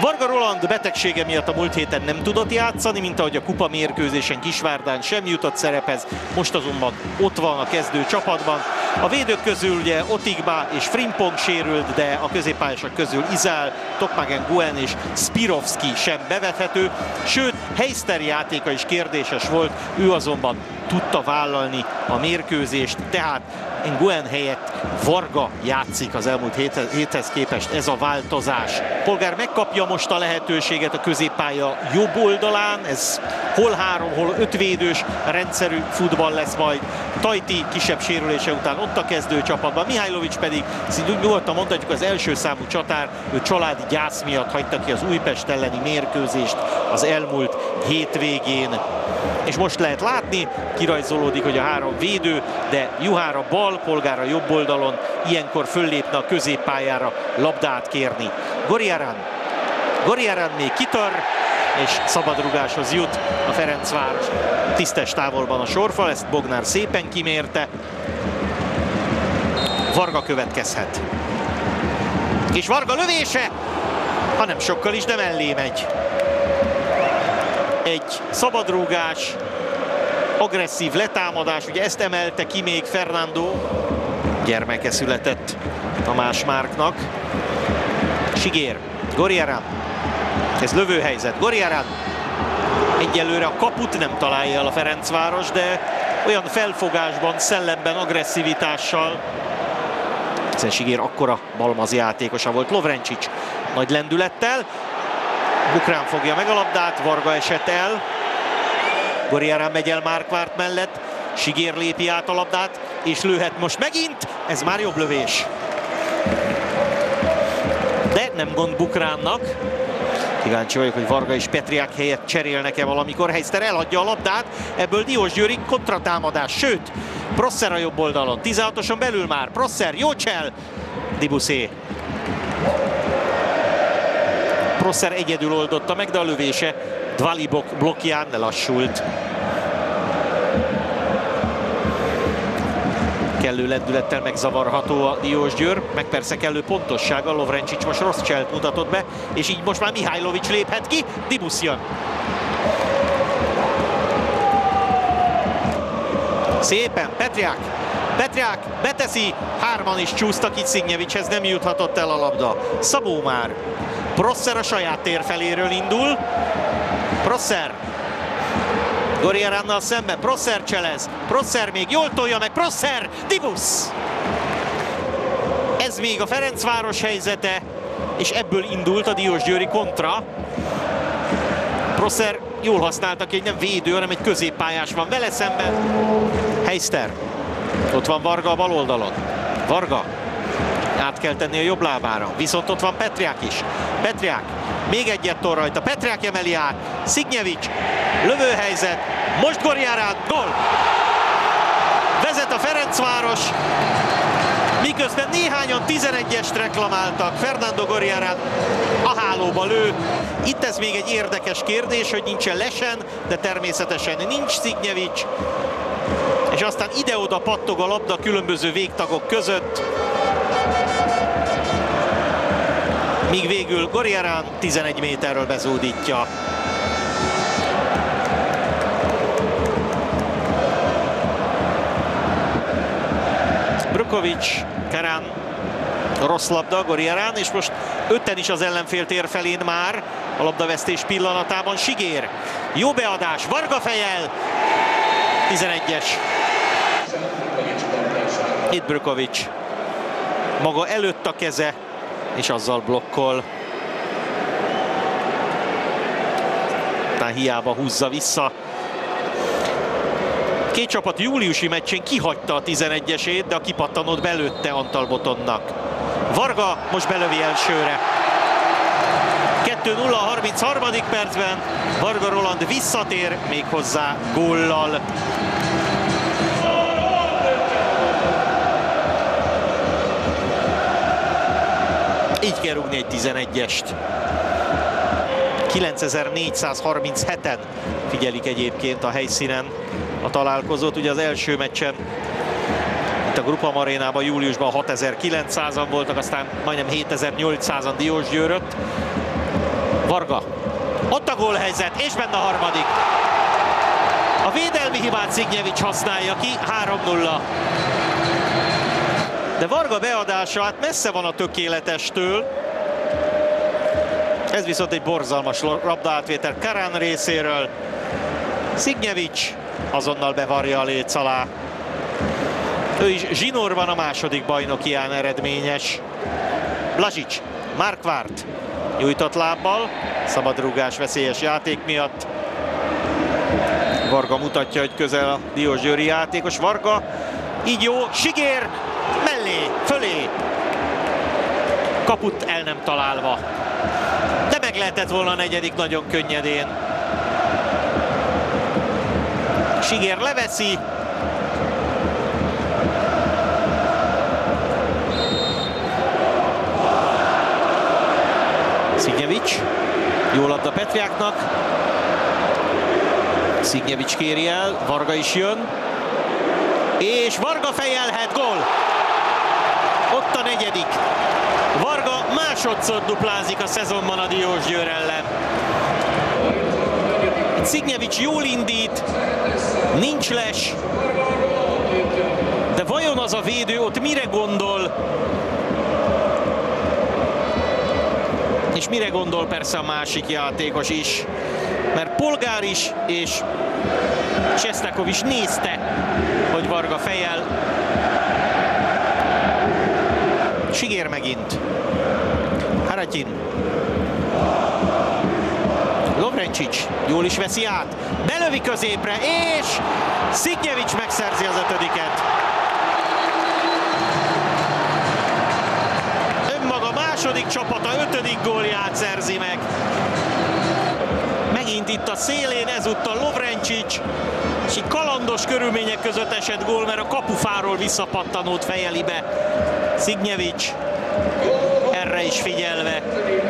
Varga Roland betegsége miatt a múlt héten nem tudott játszani, mint ahogy a kupa mérkőzésen Kisvárdán sem jutott szerephez, most azonban ott van a kezdő csapatban. A védők közül ugye Otigba és Frimpong sérült, de a középpályások közül Izál, Tokmagen Nguyen és Spirovski sem bevethető, sőt Heister játéka is kérdéses volt, ő azonban tudta vállalni a mérkőzést, tehát Nguyen helyett Varga játszik az elmúlt héthez képest, ez a változás. Polgár megkapja most a lehetőséget a középpálya jobb oldalán, ez hol 3, hol 5 védős rendszerű futball lesz majd. Tajti kisebb sérülése után ott a kezdő csapatban, Mihajlovics pedig szintén nyugodtan mondhatjuk az első számú csatár, ő családi gyász miatt hagyta ki az Újpest elleni mérkőzést az elmúlt hétvégén. És most lehet látni, kirajzolódik, hogy a 3 védő, de Juhára bal, Polgár a jobb oldalon, ilyenkor föllépne a középpályára labdát kérni. Goriarán még kitör, és szabadrugáshoz jut a Ferencváros. Tisztes távolban a sorfal, ezt Bognár szépen kimérte. Varga következhet. És Varga lövése, hanem sokkal is, de mellé megy. Egy szabadrúgás, agresszív letámadás, ugye ezt emelte ki még Fernando, gyermeke született Tamás Márknak. Sigér, Goriarán, ez lövőhelyzet, Goriarán egyelőre a kaput nem találja el a Ferencváros, de olyan felfogásban, szellemben, agresszivitással, hiszen Sigér akkora balmaz játékosa volt. Lovrencsics nagy lendülettel, Bukrán fogja meg a labdát, Varga esett el, Goriarán megy el Márkvárt mellett, Sigér lépi át a labdát, és lőhet most megint, ez már jobb lövés. De nem gond Bukránnak. Kíváncsi vagyok, hogy Varga és Petriák helyett cserélnek-e valamikor. Heister eladja a labdát, ebből Diósgyőri kontratámadás, sőt, Prosser a jobb oldalon, 16-oson belül már, Prosser, jó csel, Dibuszé. Prosser egyedül oldotta meg, de a lövése Dvalibok blokkján lelassult. Kellő lendülettel megzavarható a Diósgyőr, meg persze kellő pontossággal. Lovrencsics most rossz cselt mutatott be, és így most már Mihajlovics léphet ki, Dibusz jön. Szépen, Petriák beteszi, 3-an is csúsztak, itt Szignyevicshez nem juthatott el a labda. Szabó már. Prosser a saját tér feléről indul. Prosser. Goriaránnal szemben, Prosser cselez. Prosser még jól tolja meg, Prosser, Dibusz. Ez még a Ferencváros helyzete, és ebből indult a Diósgyőri kontra. Prosser jól használta ki, hogy nem védő, hanem egy középpályás van vele szemben. Heister. Ott van Varga a bal oldalon. Varga. Át kell tenni a jobb lábára. Viszont ott van Petriák is. Petriák. Még egyet tol rajta. Petriák emeli át. Szignyevics. Lövőhelyzet. Most Goriarán. Gól. Vezet a Ferencváros. Miközben néhányan 11-est reklamáltak. Fernando Goriarán a hálóba lő. Itt ez még egy érdekes kérdés, hogy nincsen Lesen, de természetesen nincs Szignyevics. És aztán ide-oda pattog a labda különböző végtagok között. Míg végül Goriarán 11 méterről bezúdítja. Brukovics, Kerán, rossz labda, Goriarán, és most 5-en is az ellenfél tér felén már a labdavesztés pillanatában. Sigér, jó beadás, Varga fejel, 11-es. Itt Brukovics, maga előtt a keze, és azzal blokkol. Aztán hiába húzza vissza. Két csapat júliusi meccsén kihagyta a 11-esét, de a kipattanót belőtte Antal Botonnak. Varga most belövi elsőre. 2-0 a 33. percben. Varga Roland visszatér, méghozzá góllal. Így kell rúgni egy 11-est. 9437-en figyelik egyébként a helyszínen a találkozót. Ugye az első meccsen itt a Grupam Arénában júliusban 6900-an voltak, aztán majdnem 7800-an Diósgyőrött. Varga. Ott a gólhelyzet, és benne a harmadik. A védelmi hibát Szignyevics használja ki, 3-0. De Varga beadása hát messze van a tökéletestől. Ez viszont egy borzalmas labdaátvétel Karán részéről. Szignyevics azonnal bevarja a léc alá. Ő is zsinórban a második bajnokián eredményes. Blasic, Markvárt nyújtott lábbal, szabadrúgás veszélyes játék miatt. Varga mutatja, hogy közel a diósgyőri játékos. Varga, így jó, Sigér, mellé, fölé. Kaput el nem találva. De meg lehetett volna a negyedik nagyon könnyedén. Sigér leveszi. Szignyevics, jó labda Petriáknak. Szignyevics kéri el, Varga is jön. És Varga fejelhet, gól! Ott a negyedik. Varga másodszor duplázik a szezonban a Diósgyőr ellen. Szignyevics jól indít, nincs les. De vajon az a védő ott mire gondol? És mire gondol persze a másik játékos is. Mert Polgár is és Csesztakov is nézte, hogy Varga fejel. Sigér megint. Haratin. Lovrencsics jól is veszi át. Belövi középre, és Szignyevics megszerzi az ötödiket. Önmaga második csapata ötödik gólját szerzi meg. Megint itt a szélén, ezúttal Lovrencsics, és így kalandos körülmények között esett gól, mert a kapufáról visszapattanót fejeli be Szignyevics, erre is figyelve.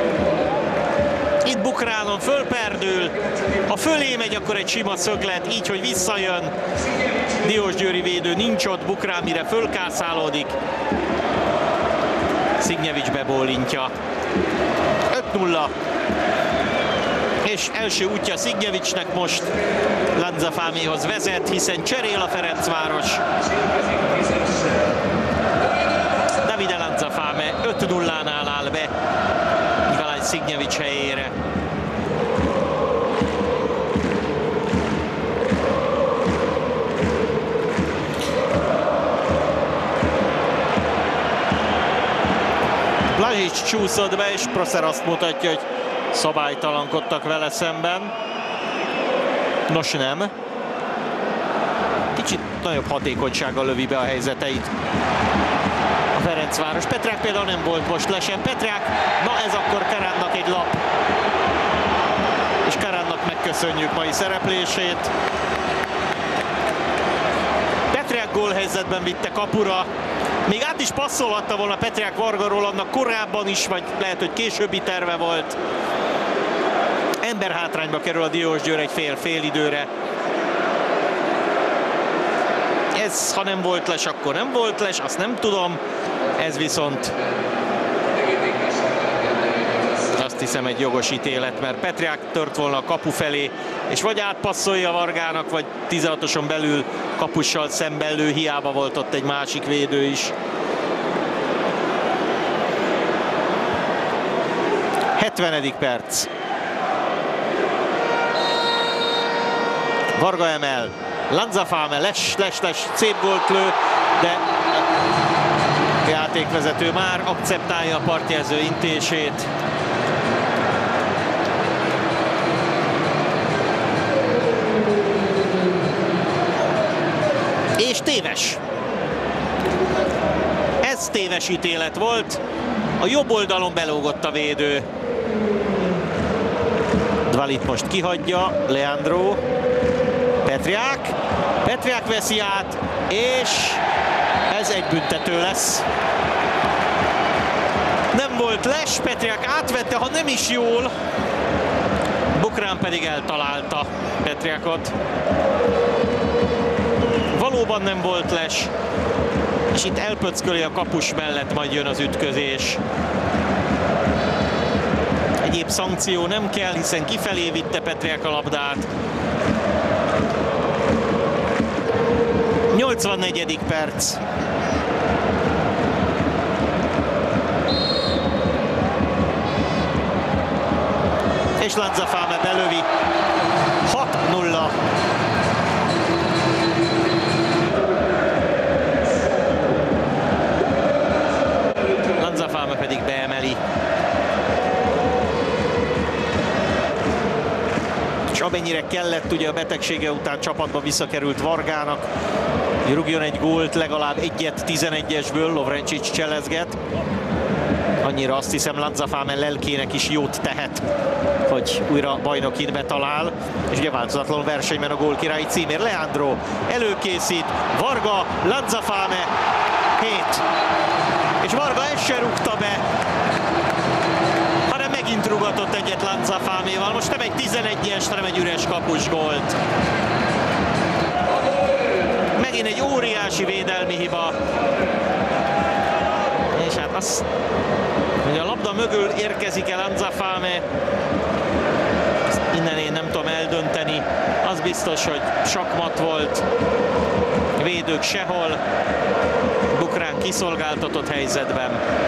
Itt Bukránon fölperdül, ha fölé megy, akkor egy sima szöglet, így, hogy visszajön. Diósgyőri védő nincs ott, Bukrán mire fölkászálódik. Szignyevics bebólintja. 5-0. És első útja Szignyevicsnek most Lanzafáméhoz vezet, hiszen cserél a Ferencváros. Davide Lanzafáme 5-0-nál áll be Nikolaj Szignyevics helyére. Blasic csúszott be, és Prosser azt mutatja, hogy szabálytalankodtak vele szemben. Nos, nem. Kicsit nagyobb hatékonysággal lövi be a helyzeteit a Ferencváros. Petrák például nem volt most lesen. Petrák, na ez akkor Karánnak egy lap. És Karánnak megköszönjük mai szereplését. Petrák gólhelyzetben vitte kapura. Még át is passzolhatta volna Petrák Vargaról, annak korábban is, vagy lehet, hogy későbbi terve volt. Emberhátrányba kerül a Diósgyőr egy fél időre. Ez, ha nem volt les, akkor nem volt les, azt nem tudom. Ez viszont azt hiszem egy jogos ítélet, mert Petrák tört volna a kapu felé, és vagy átpasszolja Vargának, vagy 16-oson belül kapussal szemben lő, hiába volt ott egy másik védő is. 70. perc. Varga emel, Lanzafáme, les, szép gólt lő, de a játékvezető már akceptálja a partjelző intését. És téves. Ez téves ítélet volt. A jobb oldalon belógott a védő. Dvalit most kihagyja, Leandro. Petriák veszi át, és ez egy büntető lesz. Nem volt les, Petriák átvette, ha nem is jól. Bukrán pedig eltalálta Petriákot. Valóban nem volt les, és itt elpöcköli a kapus mellett, majd jön az ütközés. Egyéb szankció nem kell, hiszen kifelé vitte Petriák a labdát. 84. perc. És Lanzafame belövi. 6-0. Lanzafame pedig beemeli. És amennyire kellett, ugye a betegsége után csapatba visszakerült Vargának, hogy rúgjon egy gólt, legalább egyet 11-esből, Lovrencic cselezget. Annyira azt hiszem Lanzafame lelkének is jót tehet, hogy újra bajnokinbe talál, és ugye változatlan versenyben a gólkirályi címért. Leandro előkészít, Varga, Lanzafame, 7. És Varga ezt se rúgta be, hanem megint rúgatott egyet Lanzafaméval. Most nem egy 11-es, hanem egy üres kapus gólt. Megint egy óriási védelmi hiba. És hát az, hogy a labda mögül érkezik el Lanzafame, innen én nem tudom eldönteni. Az biztos, hogy sakmat volt, védők sehol, Bukrán kiszolgáltatott helyzetben.